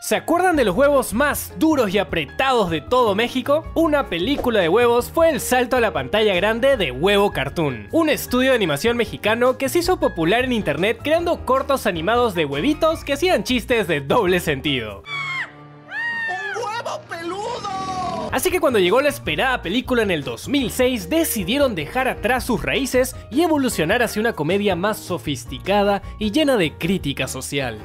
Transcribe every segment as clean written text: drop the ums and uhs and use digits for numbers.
¿Se acuerdan de los huevos más duros y apretados de todo México? Una película de huevos fue el salto a la pantalla grande de Huevo Cartoon, un estudio de animación mexicano que se hizo popular en internet creando cortos animados de huevitos que hacían chistes de doble sentido. ¡Un huevo peludo! Así que cuando llegó la esperada película en el 2006, decidieron dejar atrás sus raíces y evolucionar hacia una comedia más sofisticada y llena de crítica social.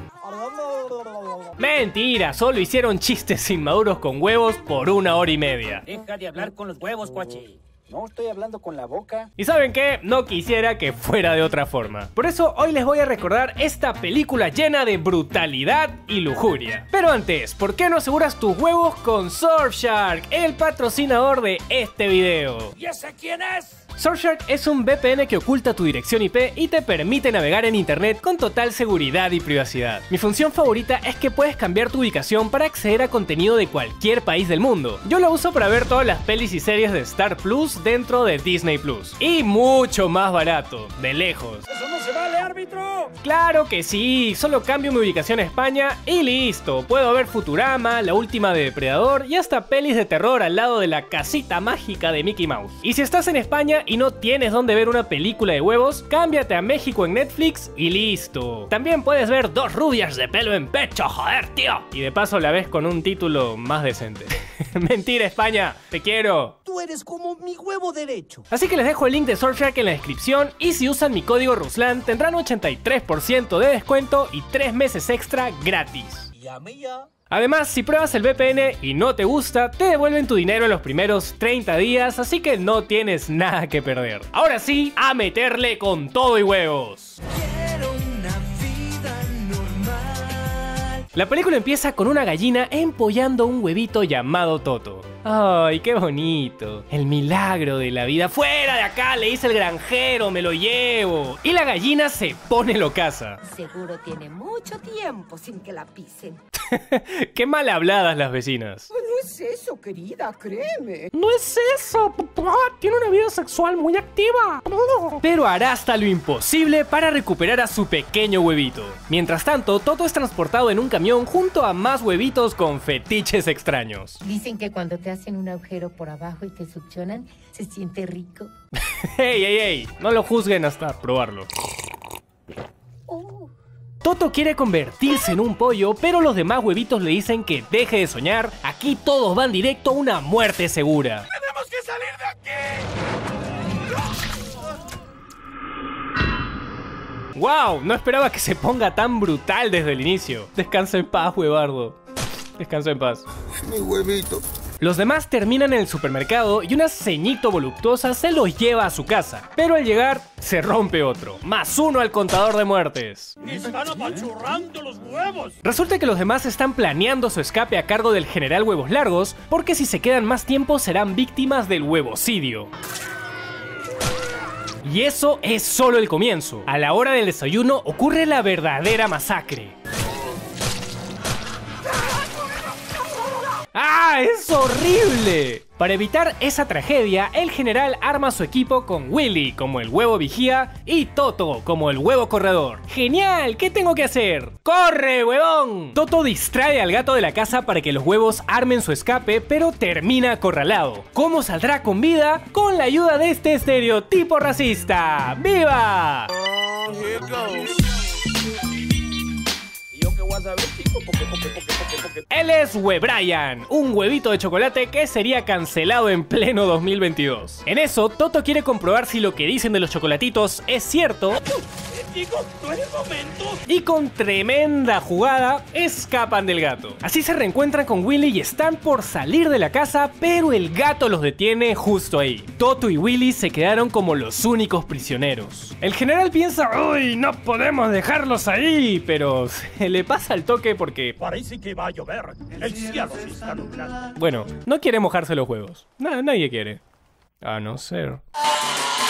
Mentira, solo hicieron chistes inmaduros con huevos por 1 hora y media. Deja de hablar con los huevos, cuache. No estoy hablando con la boca. ¿Y saben qué? No quisiera que fuera de otra forma. Por eso hoy les voy a recordar esta película llena de brutalidad y lujuria. Pero antes, ¿por qué no aseguras tus huevos con Surfshark, el patrocinador de este video? ¿Y ese quién es? Surfshark es un VPN que oculta tu dirección IP y te permite navegar en internet con total seguridad y privacidad. Mi función favorita es que puedes cambiar tu ubicación para acceder a contenido de cualquier país del mundo. Yo lo uso para ver todas las pelis y series de Star Plus dentro de Disney Plus. Y mucho más barato, de lejos. ¡Eso no se vale, árbitro! Claro que sí, solo cambio mi ubicación a España y listo. Puedo ver Futurama, la última de Depredador y hasta pelis de terror al lado de la casita mágica de Mickey Mouse. Y si estás en España y no tienes dónde ver una película de huevos, cámbiate a México en Netflix y listo. También puedes ver 2 rubias de pelo en pecho, joder, tío. Y de paso la ves con un título más decente. Mentira, España, te quiero. Tú eres como mi huevo derecho. Así que les dejo el link de Surfshark en la descripción y si usan mi código Ruslan tendrán 83% de descuento y 3 meses extra gratis. Llame ya. Además, si pruebas el VPN y no te gusta, te devuelven tu dinero en los primeros 30 días, así que no tienes nada que perder. Ahora sí, a meterle con todo y huevos. Quiero una vida normal. La película empieza con una gallina empollando un huevito llamado Toto. ¡Ay, qué bonito! El milagro de la vida. ¡Fuera de acá! Le dice el granjero, me lo llevo. Y la gallina se pone locaza. Seguro tiene mucho tiempo sin que la pisen. ¡Qué mal habladas las vecinas! No es eso, querida, créeme. ¡No es eso, papá! Tiene una vida sexual muy activa. Pero hará hasta lo imposible para recuperar a su pequeño huevito. Mientras tanto, Toto es transportado en un camión junto a más huevitos con fetiches extraños. Dicen que cuando te hacen un agujero por abajo y te succionan, se siente rico. ¡Ey, ey, ey! No lo juzguen hasta probarlo. Oh. Toto quiere convertirse en un pollo, pero los demás huevitos le dicen que deje de soñar. Aquí todos van directo a una muerte segura. ¡Tenemos que salir de aquí! ¡Wow! No esperaba que se ponga tan brutal desde el inicio. Descansa en paz, huevardo. Descansa en paz. Mi huevito. Los demás terminan en el supermercado y una ceñito voluptuosa se los lleva a su casa. Pero al llegar, se rompe otro. +1 al contador de muertes. ¡Están apachurrando los huevos! Resulta que los demás están planeando su escape a cargo del general Huevos Largos, porque si se quedan más tiempo serán víctimas del huevocidio. Y eso es solo el comienzo. A la hora del desayuno ocurre la verdadera masacre. ¡Ah! ¡Es horrible! Para evitar esa tragedia, el general arma su equipo con Willy como el huevo vigía y Toto como el huevo corredor. ¡Genial! ¿Qué tengo que hacer? ¡Corre, huevón! Toto distrae al gato de la casa para que los huevos armen su escape, pero termina acorralado. ¿Cómo saldrá con vida? Con la ayuda de este estereotipo racista. ¡Viva! Here goes. ¿Y yo qué voy a saber, chico? Porque. Él es Webrian, un huevito de chocolate que sería cancelado en pleno 2022. En eso, Toto quiere comprobar si lo que dicen de los chocolatitos es cierto. Chicos, no es el momento. Y con tremenda jugada, escapan del gato. Así se reencuentran con Willy y están por salir de la casa, pero el gato los detiene justo ahí. Toto y Willy se quedaron como los únicos prisioneros. El general piensa, ¡uy, no podemos dejarlos ahí! Pero se le pasa el toque porque... Parece que va a llover. El cielo se está nublando. Bueno, no quiere mojarse los huevos. Nadie quiere. A no ser...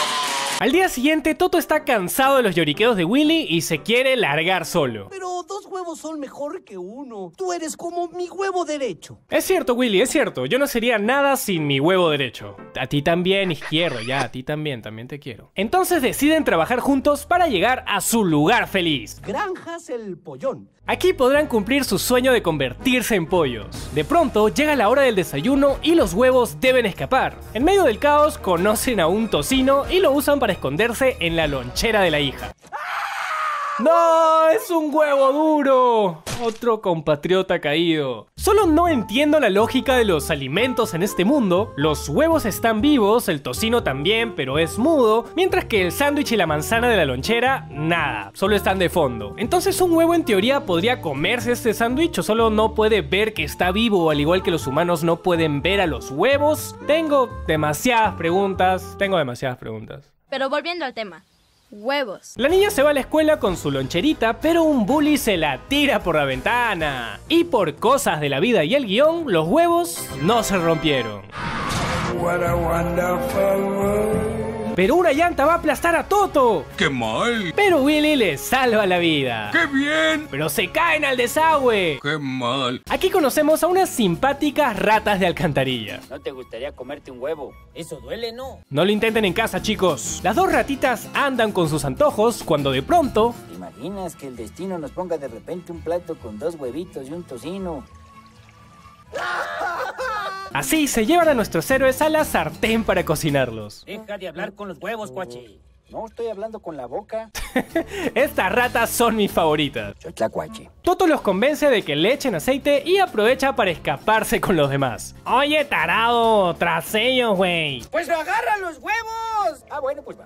Al día siguiente, Toto está cansado de los lloriqueos de Willy y se quiere largar solo. Pero 2 huevos son mejor que uno. Tú eres como mi huevo derecho. Es cierto, Willy, es cierto. Yo no sería nada sin mi huevo derecho. A ti también, izquierdo, ya, a ti también te quiero. Entonces deciden trabajar juntos para llegar a su lugar feliz. Granjas el Pollón. Aquí podrán cumplir su sueño de convertirse en pollos. De pronto llega la hora del desayuno y los huevos deben escapar. En medio del caos conocen a un tocino y lo usan para esconderse en la lonchera de la hija. ¡No! ¡Es un huevo duro! Otro compatriota caído. Solo no entiendo la lógica de los alimentos en este mundo. Los huevos están vivos, el tocino también, pero es mudo, mientras que el sándwich y la manzana de la lonchera, nada, solo están de fondo. Entonces, ¿un huevo en teoría podría comerse este sándwich o solo no puede ver que está vivo, al igual que los humanos no pueden ver a los huevos? Tengo demasiadas preguntas. Pero volviendo al tema. Huevos. La niña se va a la escuela con su loncherita, pero un bully se la tira por la ventana. Y por cosas de la vida y el guión, los huevos no se rompieron. What a wonderful world. Pero una llanta va a aplastar a Toto. ¡Qué mal! Pero Willy le salva la vida. ¡Qué bien! Pero se caen al desagüe. ¡Qué mal! Aquí conocemos a unas simpáticas ratas de alcantarilla. ¿No te gustaría comerte un huevo? Eso duele, ¿no? No lo intenten en casa, chicos. Las dos ratitas andan con sus antojos cuando de pronto... ¿Te imaginas que el destino nos ponga de repente un plato con 2 huevitos y un tocino? Así se llevan a nuestros héroes a la sartén para cocinarlos. Deja de hablar con los huevos, cuache. No estoy hablando con la boca. Estas ratas son mis favoritas. Soy tlacuache. Toto los convence de que le echen aceite y aprovecha para escaparse con los demás. Oye, tarado, tras ellos, güey. ¡Pues agarra los huevos! Ah, bueno, pues va.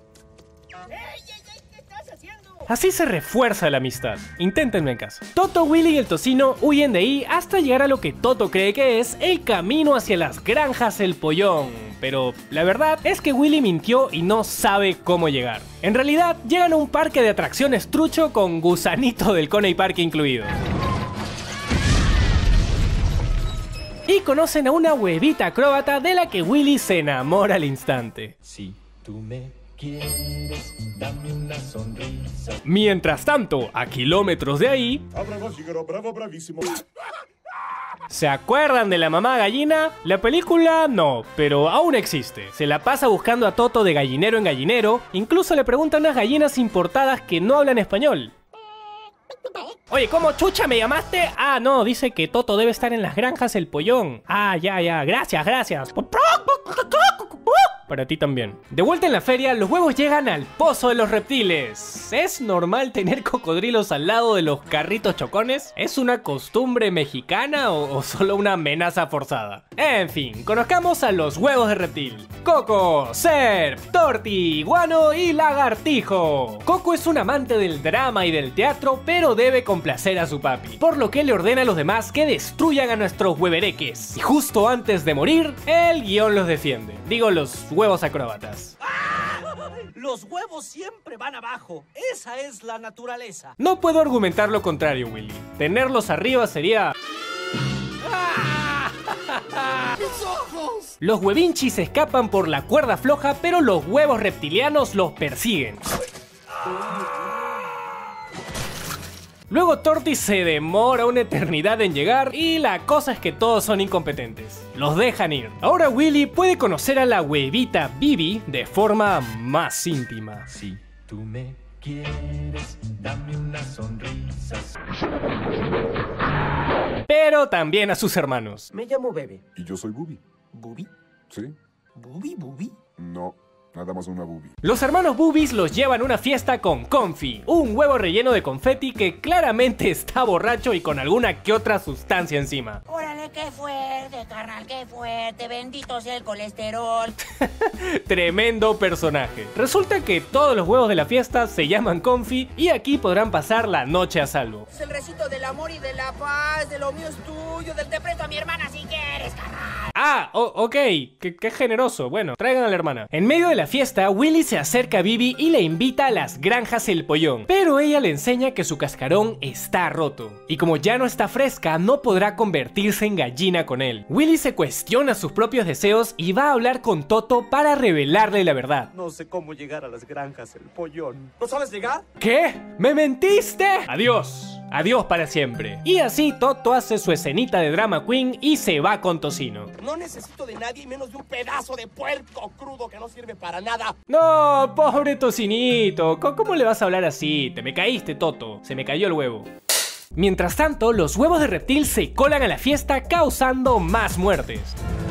¿Qué estás haciendo? Así se refuerza la amistad. Inténtenlo en casa. Toto, Willy y el tocino huyen de ahí hasta llegar a lo que Toto cree que es el camino hacia las granjas El Pollón. Pero la verdad es que Willy mintió y no sabe cómo llegar. En realidad, llegan a un parque de atracciones trucho con gusanito del Coney Park incluido. Y conocen a una huevita acróbata de la que Willy se enamora al instante. Si tú me quieres, dame una sonrisa. Mientras tanto, a kilómetros de ahí... Bravo, bravísimo. ¿Se acuerdan de la mamá gallina? La película no, pero aún existe. Se la pasa buscando a Toto de gallinero en gallinero, incluso le pregunta a unas gallinas importadas que no hablan español. Oye, ¿cómo chucha me llamaste? Ah, no, dice que Toto debe estar en las granjas El Pollón. Ah, ya, gracias. Para ti también. De vuelta en la feria, los huevos llegan al pozo de los reptiles. ¿Es normal tener cocodrilos al lado de los carritos chocones? ¿Es una costumbre mexicana o solo una amenaza forzada? En fin, conozcamos a los huevos de reptil. Coco, Serp, Torti, Guano y Lagartijo. Coco es un amante del drama y del teatro, pero debe complacer a su papi, por lo que le ordena a los demás que destruyan a nuestros huevereques. Y justo antes de morir, el guión los defiende. Digo, los huevos acróbatas. Los huevos siempre van abajo. Esa es la naturaleza. No puedo argumentar lo contrario, Willy. Tenerlos arriba sería... ¡Mis ojos! Los huevinchis escapan por la cuerda floja, pero los huevos reptilianos los persiguen. Luego Torti se demora una eternidad en llegar y la cosa es que todos son incompetentes. Los dejan ir. Ahora Willy puede conocer a la huevita Bibi de forma más íntima. Si tú me quieres, dame una sonrisa. Pero también a sus hermanos. Me llamo Bebe. Y yo soy Bubi. ¿Bubi? ¿Sí? ¿Bubi? No, nada más una Bubi. Los hermanos Bubis los llevan a una fiesta con Comfy, un huevo relleno de confeti que claramente está borracho y con alguna que otra sustancia encima. Órale, qué fuerte, carnal, qué fuerte. Bendito sea el colesterol. Tremendo personaje. Resulta que todos los huevos de la fiesta se llaman Comfy y aquí podrán pasar la noche a salvo. Es el recito del amor y de la paz, de lo mío es tuyo, del te presto a mi hermana si quieres, carnal. Ah, ok, qué generoso. Bueno, traigan a la hermana. En medio de la fiesta, Willy se acerca a Bibi y le invita a las granjas El Pollón, pero ella le enseña que su cascarón está roto y como ya no está fresca, no podrá convertirse en gallina con él. Willy se cuestiona sus propios deseos y va a hablar con Toto para revelarle la verdad. No sé cómo llegar a las granjas El Pollón. ¿No sabes llegar? ¿Qué? ¿Me mentiste? Adiós. Adiós para siempre. Y así Toto hace su escenita de drama queen y se va con Tocino. No necesito de nadie menos de un pedazo de puerco crudo que no sirve para nada. No, pobre Tocinito. ¿Cómo le vas a hablar así? Te me caíste, Toto. Se me cayó el huevo. Mientras tanto, los huevos de reptil se colan a la fiesta causando más muertes.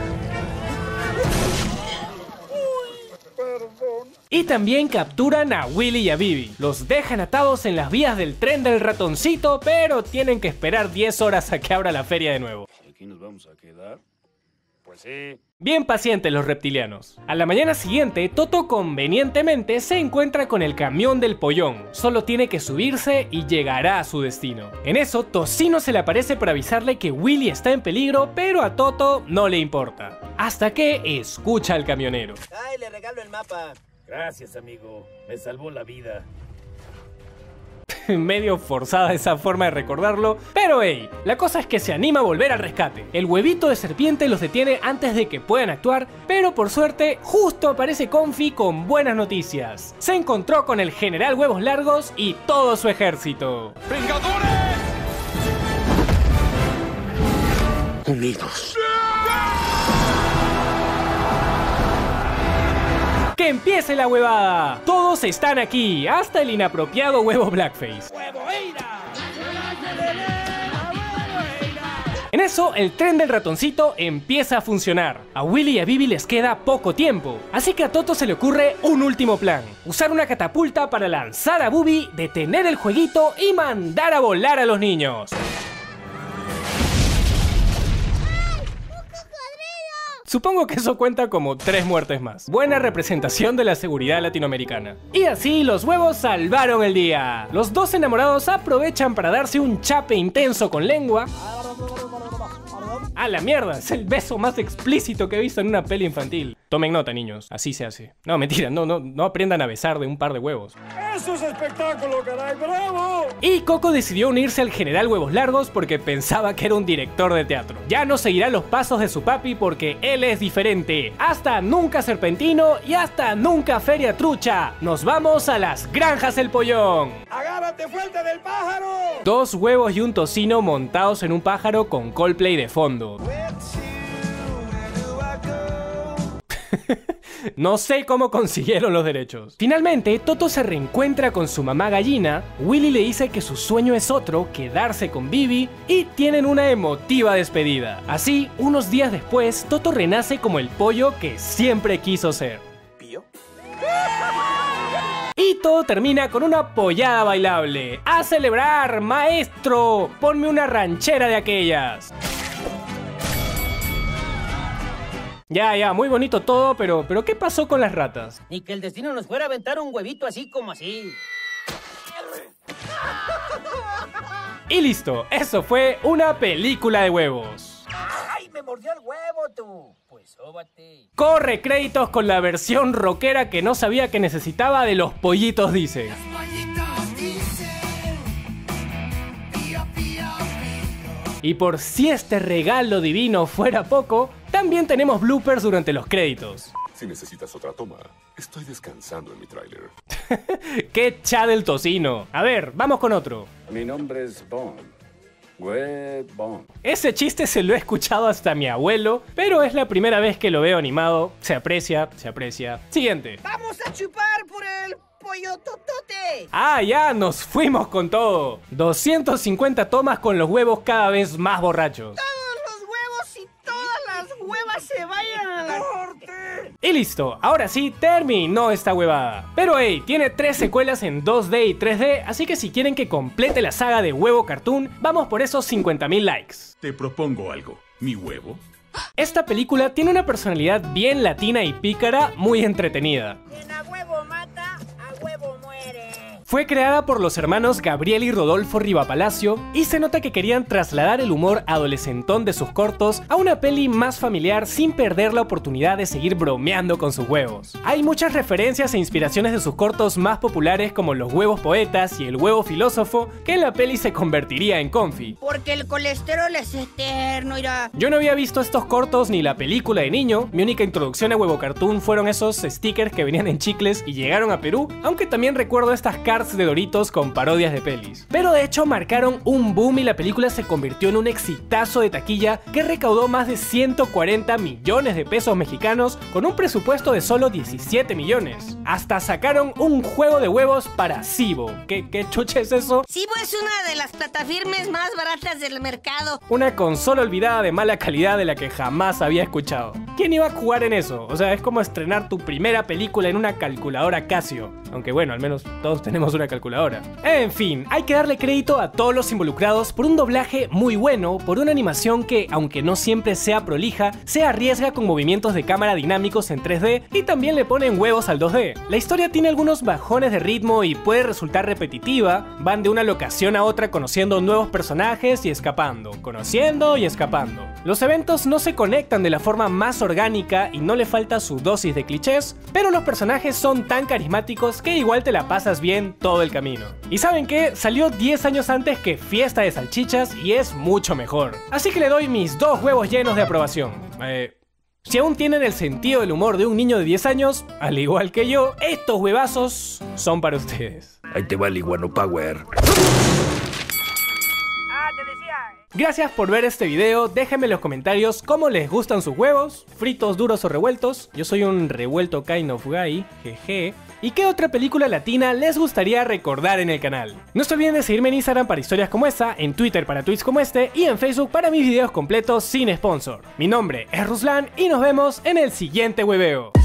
Y también capturan a Willy y a Bibi. Los dejan atados en las vías del tren del ratoncito, pero tienen que esperar 10 horas a que abra la feria de nuevo. ¿Aquí nos vamos a quedar? Pues sí. Bien pacientes los reptilianos. A la mañana siguiente, Toto convenientemente se encuentra con el camión del pollón. Solo tiene que subirse y llegará a su destino. En eso, Tocino se le aparece para avisarle que Willy está en peligro, pero a Toto no le importa. Hasta que escucha al camionero. Ay, le regalo el mapa. Gracias, amigo. Me salvó la vida. Medio forzada esa forma de recordarlo, pero hey, la cosa es que se anima a volver al rescate. El huevito de serpiente los detiene antes de que puedan actuar, pero por suerte justo aparece Confi con buenas noticias. Se encontró con el general Huevos Largos y todo su ejército. ¡Vengadores! Unidos. ¡Que empiece la huevada! Todos están aquí, hasta el inapropiado huevo Blackface. En eso, el tren del ratoncito empieza a funcionar. A Willy y a Bibi les queda poco tiempo, así que a Toto se le ocurre un último plan: usar una catapulta para lanzar a Bubi, detener el jueguito y mandar a volar a los niños. Supongo que eso cuenta como 3 muertes más. Buena representación de la seguridad latinoamericana. Y así los huevos salvaron el día. Los dos enamorados aprovechan para darse un chape intenso con lengua. ¡A la mierda! Es el beso más explícito que he visto en una peli infantil. Tomen nota, niños. Así se hace. No, mentira. No aprendan a besar de un par de huevos. ¡Eso es espectáculo, caray! ¡Bravo! Y Coco decidió unirse al general Huevos Largos porque pensaba que era un director de teatro. Ya no seguirá los pasos de su papi porque él es diferente. Hasta nunca Serpentino y hasta nunca Feria Trucha. Nos vamos a las granjas El Pollón. ¡Agárrate fuerte del pájaro! 2 huevos y un tocino montados en un pájaro con Coldplay de fondo. No sé cómo consiguieron los derechos. Finalmente, Toto se reencuentra con su mamá gallina, Willy le dice que su sueño es otro, quedarse con Bibi, y tienen una emotiva despedida. Así, unos días después, Toto renace como el pollo que siempre quiso ser. ¿Pío? Y todo termina con una pollada bailable. ¡A celebrar, maestro! Ponme una ranchera de aquellas. Ya, muy bonito todo, pero ¿qué pasó con las ratas? Ni que el destino nos fuera a aventar un huevito así como así. Y listo, eso fue una película de huevos. ¡Ay, me mordió el huevo, tú! Pues sóbate. Corre créditos con la versión rockera que no sabía que necesitaba de Los Pollitos Dicen. Y por si este regalo divino fuera poco, también tenemos bloopers durante los créditos. Si necesitas otra toma, estoy descansando en mi tráiler. ¡Qué cha del tocino! A ver, vamos con otro. Mi nombre es Bond. Bond. Ese chiste se lo he escuchado hasta mi abuelo, pero es la primera vez que lo veo animado. Se aprecia, se aprecia. Siguiente. ¡Vamos a chupar por el pollo totote! ¡Ah, ya! ¡Nos fuimos con todo! 250 tomas con los huevos cada vez más borrachos. ¡Todos los huevos y todas las huevas se vayan a la corte! Y listo, ahora sí terminó esta huevada. Pero hey, tiene 3 secuelas en 2D y 3D, así que si quieren que complete la saga de Huevo Cartoon, vamos por esos 50.000 likes. Te propongo algo. ¿Mi huevo? Esta película tiene una personalidad bien latina y pícara, muy entretenida. Quien a huevo mata, a huevo muere. Fue creada por los hermanos Gabriel y Rodolfo Rivapalacio y se nota que querían trasladar el humor adolescentón de sus cortos a una peli más familiar sin perder la oportunidad de seguir bromeando con sus huevos. Hay muchas referencias e inspiraciones de sus cortos más populares como Los huevos poetas y El huevo filósofo, que en la peli se convertiría en Confi. Porque el colesterol es eterno, irá. Yo no había visto estos cortos ni la película de niño, mi única introducción a Huevo Cartoon fueron esos stickers que venían en chicles y llegaron a Perú, aunque también recuerdo estas cards de Doritos con parodias de pelis. Pero de hecho marcaron un boom y la película se convirtió en un exitazo de taquilla que recaudó más de 140 millones de pesos mexicanos con un presupuesto de solo 17 millones. Hasta sacaron un juego de huevos para Cibo. ¿Qué chucha es eso? Cibo es una de las plataformas más baratas del mercado. Una consola olvidada de mala calidad de la que jamás había escuchado. ¿Quién iba a jugar en eso? O sea, es como estrenar tu primera película en una calculadora Casio. Aunque bueno, al menos todos tenemos una calculadora. En fin, hay que darle crédito a todos los involucrados por un doblaje muy bueno, por una animación que, aunque no siempre sea prolija, se arriesga con movimientos de cámara dinámicos en 3D y también le ponen huevos al 2D. La historia tiene algunos bajones de ritmo y puede resultar repetitiva, van de una locación a otra conociendo nuevos personajes y escapando, conociendo y escapando. Los eventos no se conectan de la forma más orgánica y no le falta su dosis de clichés, pero los personajes son tan carismáticos que igual te la pasas bien todo el camino. ¿Y saben qué? Salió 10 años antes que Fiesta de Salchichas y es mucho mejor. Así que le doy mis 2 huevos llenos de aprobación. Si aún tienen el sentido del humor de un niño de 10 años, al igual que yo, estos huevazos son para ustedes. Ahí te va el Iguano Power. Gracias por ver este video, déjenme en los comentarios cómo les gustan sus huevos, fritos, duros o revueltos. Yo soy un revuelto kind of guy, jeje. ¿Y qué otra película latina les gustaría recordar en el canal? No se olviden de seguirme en Instagram para historias como esta, en Twitter para tweets como este y en Facebook para mis videos completos sin sponsor. Mi nombre es Ruslan y nos vemos en el siguiente hueveo.